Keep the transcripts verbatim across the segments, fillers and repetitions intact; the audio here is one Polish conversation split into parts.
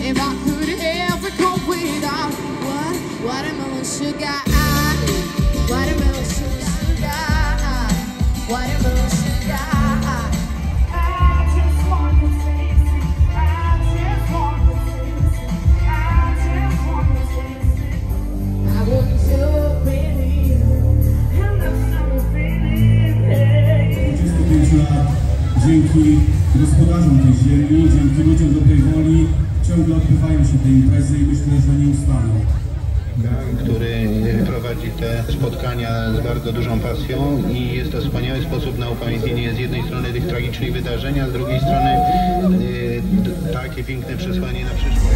if I could ever cope without what watermelon sugar, watermelon sugar, watermelon sugar. I just want to taste it. I just want to taste it. I just want to taste it. I want to believe, and I'm so believing. dwudziestu pięciu lat dzięki gospodarzom tej ziemi, dzięki ludziom dobrej woli ciągle odbywają się te imprezy i myślę, że nie ustaną. Który prowadzi te spotkania z bardzo dużą pasją i jest to wspaniały sposób na upamiętnienie z jednej strony tych tragicznych wydarzeń, a z drugiej strony y, takie piękne przesłanie na przyszłość.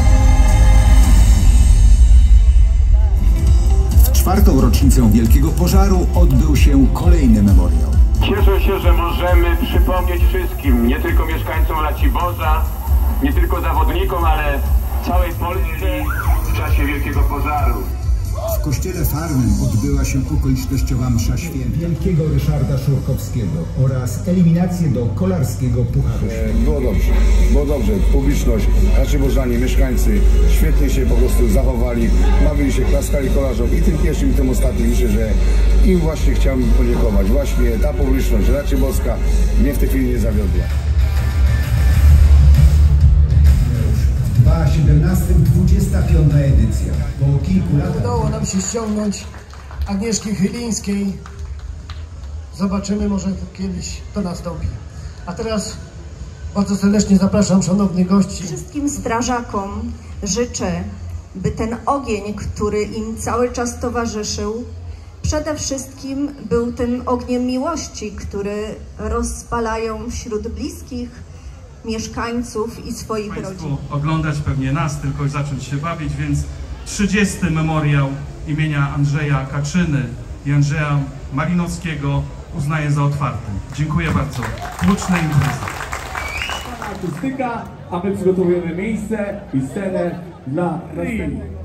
W czwartą rocznicę Wielkiego Pożaru odbył się kolejny memoriał. Cieszę się, że możemy przypomnieć wszystkim, nie tylko mieszkańcom Raciborza, nie tylko zawodnikom, ale całej Polsce w czasie Wielkiego Pożaru. W kościele Farnym odbyła się okolicznościowa msza święta Wielkiego Ryszarda Szurkowskiego oraz eliminację do Kolarskiego Pucharu. E, było dobrze, było dobrze. Publiczność, raciborzanie, mieszkańcy świetnie się po prostu zachowali, bawili się, klaskali kolarzom i tym pierwszym i tym ostatnim. Myślę, że im właśnie chciałbym podziękować. Właśnie ta publiczność raciborska mnie w tej chwili nie zawiodła. siedemnasta dwudziesta piąta edycja. Po kilku latach udało nam się ściągnąć Agnieszki Chylińskiej. Zobaczymy, może kiedyś to nastąpi. A teraz bardzo serdecznie zapraszam szanownych gości. Wszystkim strażakom życzę, by ten ogień, który im cały czas towarzyszył, przede wszystkim był tym ogniem miłości, który rozpalają wśród bliskich, mieszkańców i swoich Państwu rodzin. Oglądać pewnie nas, tylko i zacząć się bawić, więc trzydziesty memoriał imienia Andrzeja Kaczyny i Andrzeja Malinowskiego uznaję za otwartym. Dziękuję bardzo. Kluczne imprezy. Akustyka, a my przygotowujemy miejsce i scenę dla następnych.